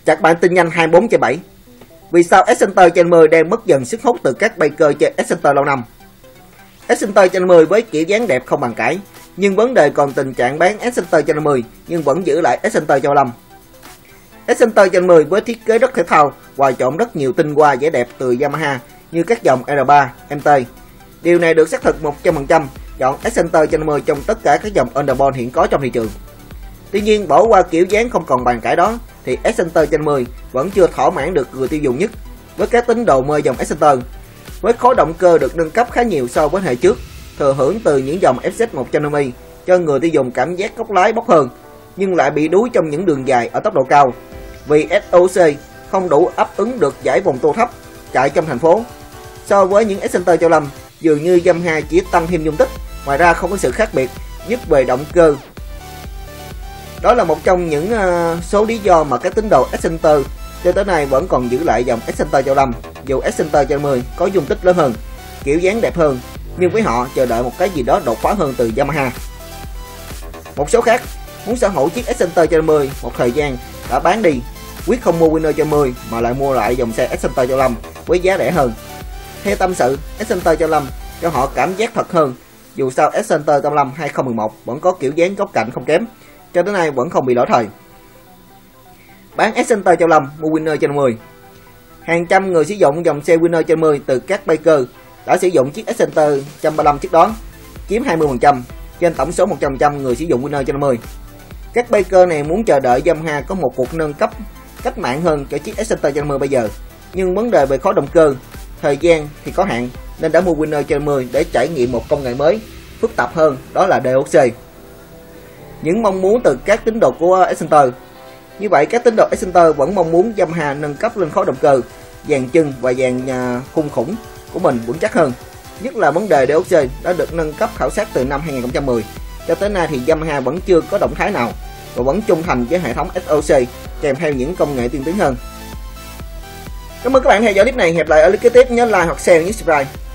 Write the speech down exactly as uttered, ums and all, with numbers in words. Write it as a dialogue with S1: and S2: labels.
S1: Chặt bạn tin nhanh hai mươi bốn trên bảy. Vì sao Excenter trên mười đang mất dần sức hút từ các baker chơi Excenter lâu năm? Excenter trên mười với kiểu dáng đẹp không bàn cãi, nhưng vấn đề còn tình trạng bán Excenter trên mười nhưng vẫn giữ lại Excenter cho năm. Excenter trên mười với thiết kế rất thể thao, hòa trộn rất nhiều tinh hoa vẻ đẹp từ Yamaha như các dòng R ba, em tê. Điều này được xác thực một trăm phần trăm chọn Excenter trên mười trong tất cả các dòng underbone hiện có trong thị trường. Tuy nhiên, bỏ qua kiểu dáng không còn bàn cãi đó thì Excenter trên mười vẫn chưa thỏa mãn được người tiêu dùng nhất với các tín đồ mê dòng Excenter. Với khối động cơ được nâng cấp khá nhiều so với hệ trước, thừa hưởng từ những dòng ép zét một trăm năm mươi cho người tiêu dùng cảm giác góc lái bốc hơn, nhưng lại bị đuối trong những đường dài ở tốc độ cao vì ét o xê không đủ đáp ứng được giải vòng tua thấp chạy trong thành phố. So với những Excenter châu Lâm, dường như Yamaha chỉ tăng thêm dung tích, ngoài ra không có sự khác biệt nhất về động cơ. Đó là một trong những uh, số lý do mà các tín đồ Excenter cho tới nay vẫn còn giữ lại dòng Excenter châu Lâm, dù Excenter trên mười có dung tích lớn hơn, kiểu dáng đẹp hơn, nhưng với họ chờ đợi một cái gì đó đột phá hơn từ Yamaha. Một số khác muốn sở hữu chiếc Excenter trên mười một thời gian đã bán đi, quyết không mua Winner trên mười mà lại mua lại dòng xe Excenter châu Lâm với giá rẻ hơn. Theo tâm sự, Excenter châu Lâm cho họ cảm giác thật hơn, dù sao Excenter châu Lâm hai không một một vẫn có kiểu dáng góc cạnh không kém, cho đến nay vẫn không bị lỗi thời. Bán Excenter châu Lâm, mua Winner trên mười. Hàng trăm người sử dụng dòng xe Winner trên mười từ các baker đã sử dụng chiếc Excenter một trăm ba mươi lăm trước đó, chiếm hai mươi phần trăm trên tổng số một trăm phần trăm người sử dụng Winner trên mười. Các baker này muốn chờ đợi Yamaha có một cuộc nâng cấp cách mạng hơn cho chiếc Excenter trên mười bây giờ, nhưng vấn đề về khối động cơ, thời gian thì có hạn nên đã mua Winner trên mười để trải nghiệm một công nghệ mới phức tạp hơn, đó là đê o xê. Những mong muốn từ các tín đồ của Excenter. Như vậy, các tín đồ Excenter vẫn mong muốn Yamaha nâng cấp lên khối động cơ, dàn chân và dàn khung khủng của mình vững chắc hơn. Nhất là vấn đề đê o xê đã được nâng cấp khảo sát từ năm hai không một không. Cho tới nay thì Yamaha vẫn chưa có động thái nào và vẫn trung thành với hệ thống ét o xê kèm theo những công nghệ tiên tiến hơn. Cảm ơn các bạn theo dõi clip này. Hẹn lại ở clip kế tiếp, nhớ like hoặc share nhấn subscribe.